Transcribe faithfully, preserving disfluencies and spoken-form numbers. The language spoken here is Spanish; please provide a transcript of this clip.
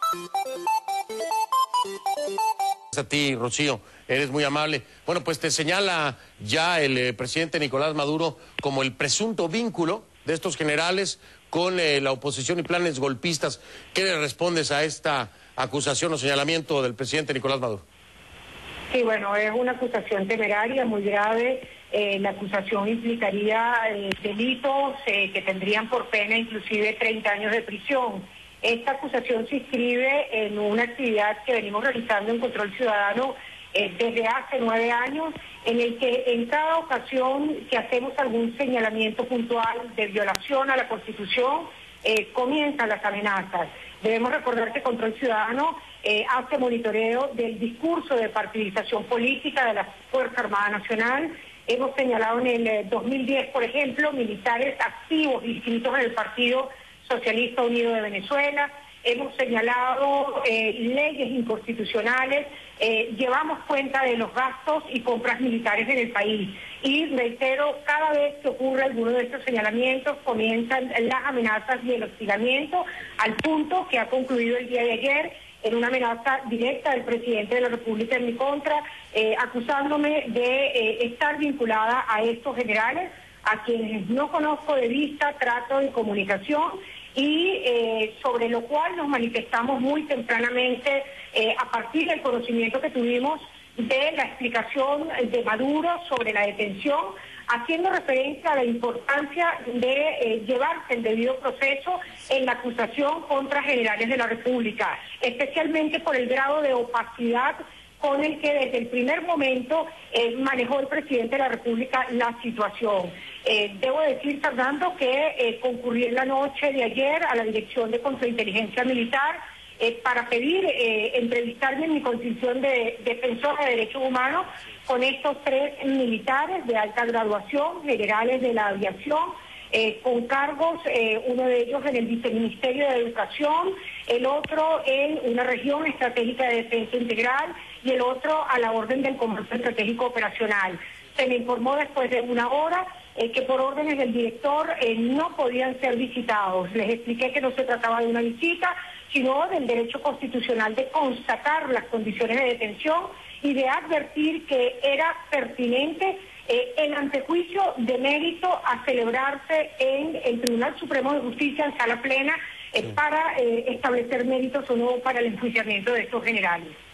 A ti, Rocío, eres muy amable. Bueno, pues te señala ya el eh, presidente Nicolás Maduro como el presunto vínculo de estos generales con eh, la oposición y planes golpistas. ¿Qué le respondes a esta acusación o señalamiento del presidente Nicolás Maduro? Sí, bueno, es una acusación temeraria, muy grave. Eh, la acusación implicaría eh, delitos eh, que tendrían por pena inclusive treinta años de prisión. Esta acusación se inscribe en una actividad que venimos realizando en Control Ciudadano eh, desde hace nueve años, en el que en cada ocasión que hacemos algún señalamiento puntual de violación a la Constitución, eh, comienzan las amenazas. Debemos recordar que Control Ciudadano eh, hace monitoreo del discurso de partidarización política de la Fuerza Armada Nacional. Hemos señalado en el eh, dos mil diez, por ejemplo, militares activos inscritos en el Partido Socialista Unido de Venezuela. Hemos señalado eh, leyes inconstitucionales, eh, llevamos cuenta de los gastos y compras militares en el país. Y reitero, cada vez que ocurre alguno de estos señalamientos, comienzan las amenazas y el hostigamiento, al punto que ha concluido el día de ayer en una amenaza directa del presidente de la República en mi contra, eh, acusándome de eh, estar vinculada a estos generales, a quienes no conozco de vista, trato y comunicación, y eh, sobre lo cual nos manifestamos muy tempranamente eh, a partir del conocimiento que tuvimos de la explicación de Maduro sobre la detención, haciendo referencia a la importancia de eh, llevarse el debido proceso en la acusación contra generales de la República, especialmente por el grado de opacidad con el que desde el primer momento eh, manejó el presidente de la República la situación. Eh, debo decir, Fernando, que eh, concurrí en la noche de ayer a la Dirección de Contrainteligencia Militar eh, para pedir eh, entrevistarme en mi condición de defensora de derechos humanos con estos tres militares de alta graduación, generales de la aviación, Eh, con cargos, eh, uno de ellos en el Viceministerio de Educación, el otro en una región estratégica de defensa integral y el otro a la orden del Comando Estratégico Operacional. Se me informó después de una hora eh, que por órdenes del director eh, no podían ser visitados. Les expliqué que no se trataba de una visita, sino del derecho constitucional de constatar las condiciones de detención y de advertir que era pertinente Eh, el antejuicio de mérito a celebrarse en el Tribunal Supremo de Justicia en sala plena eh, para eh, establecer méritos o no para el enjuiciamiento de estos generales.